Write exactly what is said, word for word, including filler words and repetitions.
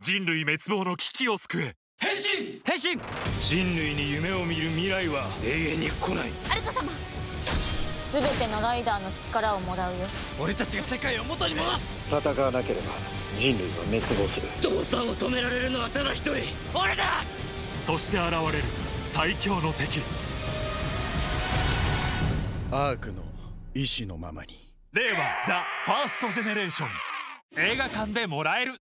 人類滅亡の危機を救え。 変身変身。人類に夢を見る未来は永遠に来ない。 アルト様、すべてのライダーの力をもらうよ。 俺たちが世界を元に戻す。 戦わなければ人類は滅亡する。 父さんを止められるのはただ一人、俺だ。 そして現れる最強の敵。 アークの意志のままに。 令和ザ・ファーストジェネレーション、映画館でもらえる。